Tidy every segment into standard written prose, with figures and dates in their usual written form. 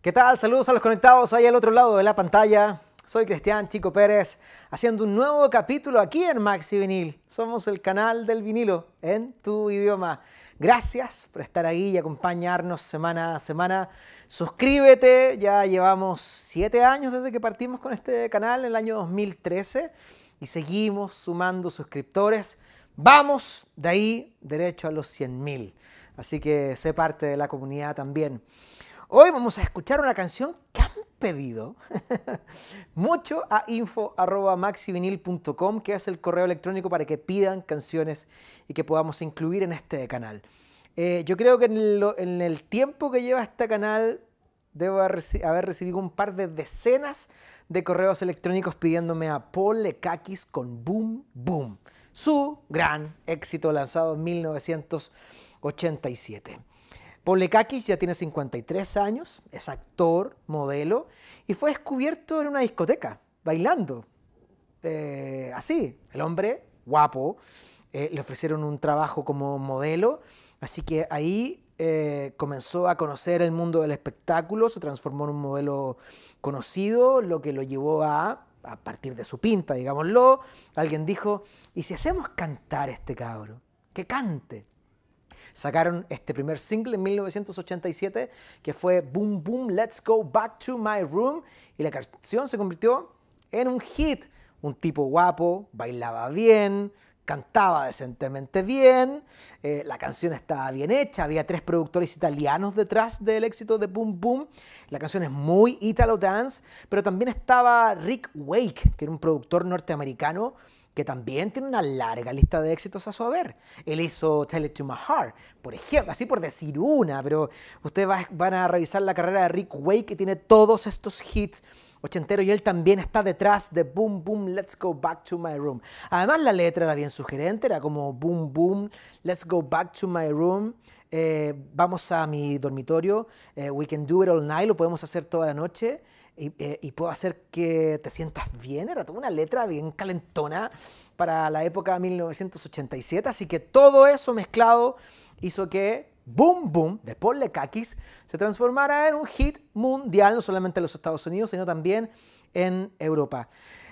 ¿Qué tal? Saludos a los conectados ahí al otro lado de la pantalla. Soy Cristian Chico Pérez, haciendo un nuevo capítulo aquí en Maxi Vinil. Somos el canal del vinilo en tu idioma. Gracias por estar ahí y acompañarnos semana a semana. Suscríbete, ya llevamos 7 años desde que partimos con este canal, en el año 2013, y seguimos sumando suscriptores. Vamos de ahí derecho a los 100.000. Así que sé parte de la comunidad también. Hoy vamos a escuchar una canción que han pedido mucho a info@maxivinil.com, que es el correo electrónico para que pidan canciones y que podamos incluir en este canal. Yo creo que en el tiempo que lleva este canal debo haber recibido un par de decenas de correos electrónicos pidiéndome a Paul Lekakis con Boom Boom, su gran éxito lanzado en 1987. Paul Lekakis ya tiene 53 años, es actor, modelo, y fue descubierto en una discoteca, bailando. Así, el hombre, guapo, le ofrecieron un trabajo como modelo, así que ahí comenzó a conocer el mundo del espectáculo, se transformó en un modelo conocido, lo que lo llevó a partir de su pinta, digámoslo. Alguien dijo, ¿y si hacemos cantar a este cabro? Que cante. Sacaron este primer single en 1987 que fue Boom Boom, Let's Go Back to My Room, y la canción se convirtió en un hit. Un tipo guapo, bailaba bien, cantaba decentemente bien, la canción estaba bien hecha, había 3 productores italianos detrás del éxito de Boom Boom. La canción es muy Italo Dance, pero también estaba Rick Wake, que era un productor norteamericano que también tiene una larga lista de éxitos a su haber. Él hizo Tell It to My Heart, por ejemplo, así por decir una, pero ustedes van a revisar la carrera de Rick Wake, que tiene todos estos hits ochenteros, y él también está detrás de Boom Boom, Let's Go Back to My Room. Además, la letra era bien sugerente, era como Boom Boom, Let's Go Back to My Room, vamos a mi dormitorio, we can do it all night, lo podemos hacer toda la noche. Y puedo hacer que te sientas bien. Era toda una letra bien calentona para la época de 1987. Así que todo eso mezclado hizo que Boom Boom de Paul Lekakis se transformara en un hit mundial, no solamente en los Estados Unidos, sino también en Europa.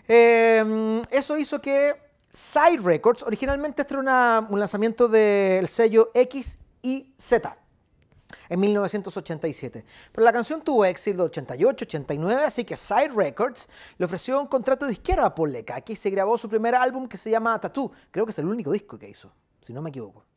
Eso hizo que Side Records, originalmente este era un lanzamiento del sello X y Z, en 1987. Pero la canción tuvo éxito en 88, 89, así que Side Records le ofreció un contrato de disquera a Paul Lekakis y se grabó su primer álbum, que se llama Tattoo. Creo que es el único disco que hizo, si no me equivoco.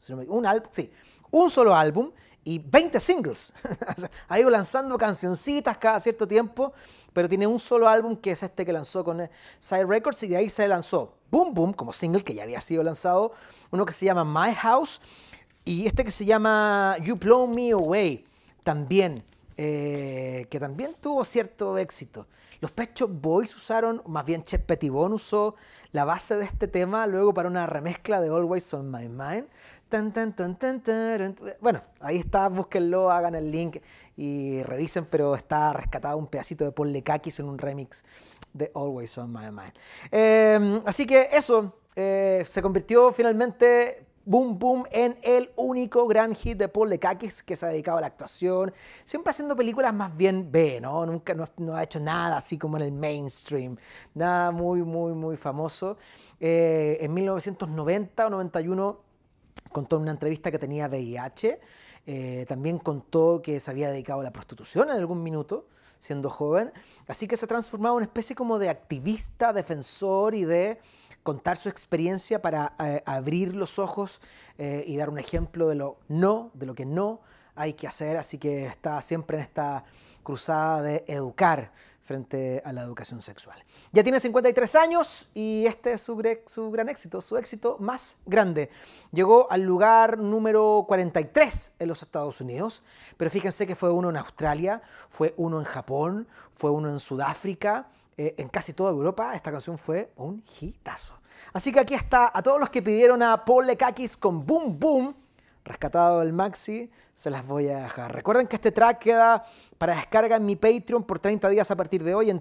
Un solo álbum y 20 singles. Ha ido lanzando cancioncitas cada cierto tiempo, pero tiene un solo álbum, que es este que lanzó con Side Records, y de ahí se lanzó Boom Boom como single, que ya había sido lanzado, uno que se llama My House, y este que se llama You Blow Me Away, también, que también tuvo cierto éxito. Los Pet Shop Boys usaron, más bien Chet Pettibone usó la base de este tema luego para una remezcla de Always on My Mind. Tan, tan, tan, tan, tan. Bueno, ahí está, búsquenlo, hagan el link y revisen, pero está rescatado un pedacito de Paul Lekakis en un remix de Always on My Mind. Así que eso, se convirtió finalmente Boom Boom en el único gran hit de Paul Lekakis, que se ha dedicado a la actuación, siempre haciendo películas más bien B, ¿no? Nunca no ha hecho nada así como en el mainstream, nada muy, muy, muy famoso. En 1990 o 91 contó en una entrevista que tenía VIH. También contó que se había dedicado a la prostitución en algún minuto, siendo joven. Así que se ha transformado en una especie como de activista, defensor, y de contar su experiencia para abrir los ojos y dar un ejemplo de lo que no hay que hacer. Así que está siempre en esta cruzada de educar frente a la educación sexual. Ya tiene 53 años y este es su gran éxito, su éxito más grande. Llegó al lugar número 43 en los Estados Unidos, pero fíjense que fue uno en Australia, fue uno en Japón, fue uno en Sudáfrica, en casi toda Europa. Esta canción fue un hitazo. Así que aquí está, a todos los que pidieron a Paul Lekakis con Boom Boom, rescatado del Maxi, se las voy a dejar. Recuerden que este track queda para descarga en mi Patreon por 30 días a partir de hoy en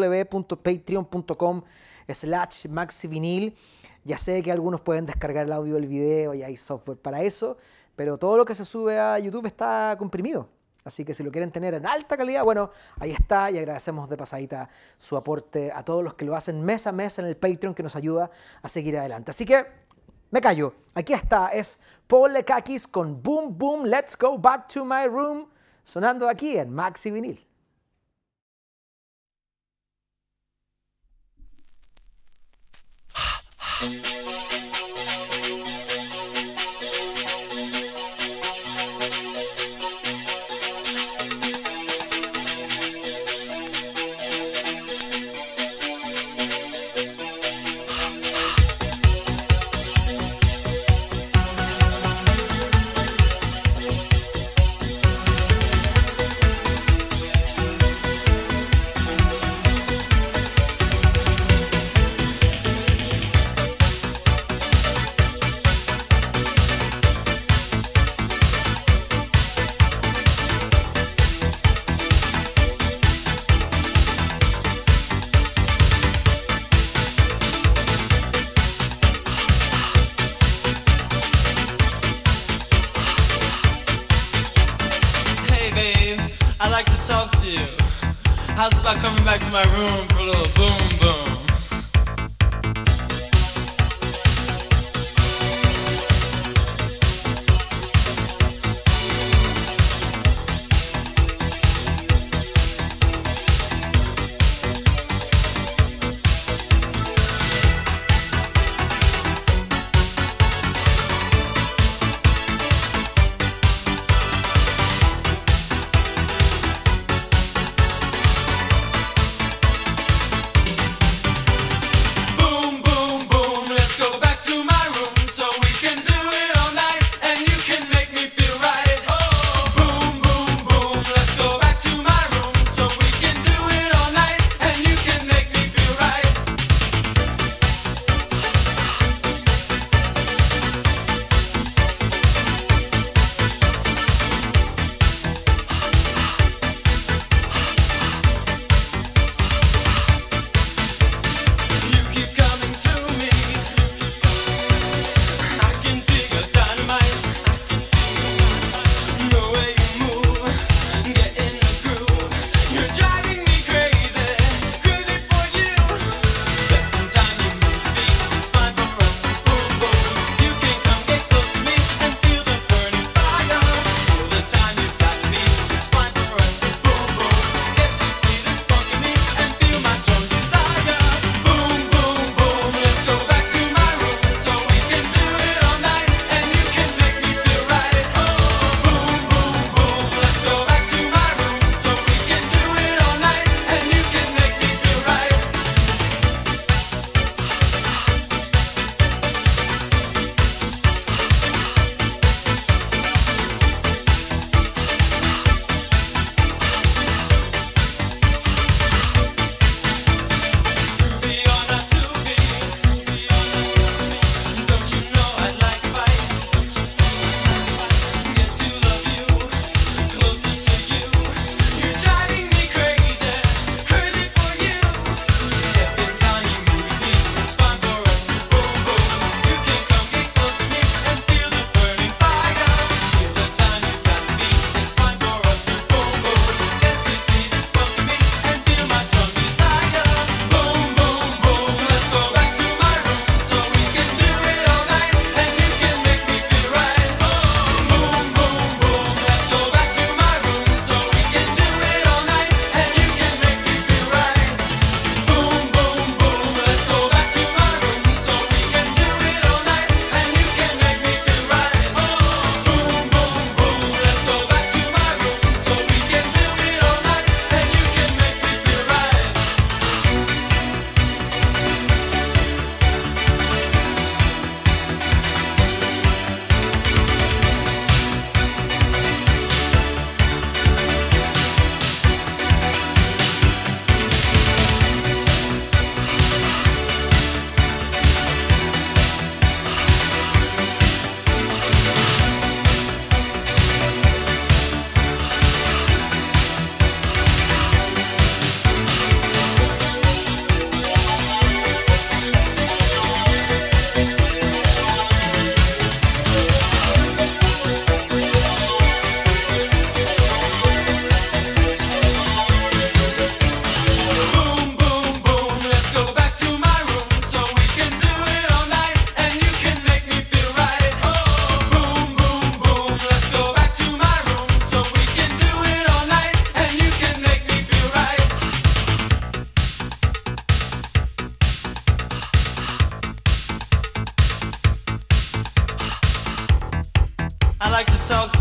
www.patreon.com/maxivinil. Ya sé que algunos pueden descargar el audio del video y hay software para eso, pero todo lo que se sube a YouTube está comprimido. Así que si lo quieren tener en alta calidad, bueno, ahí está. Y agradecemos de pasadita su aporte a todos los que lo hacen mes a mes en el Patreon, que nos ayuda a seguir adelante. Así que me callo. Aquí está. Es Paul Lekakis con Boom Boom, Let's Go Back to My Room, sonando aquí en Maxi Vinil. I'd like to talk to you. How's about coming back to my room for a little boom boom?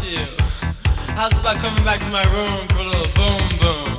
to you? How's about coming back to my room for a little boom boom?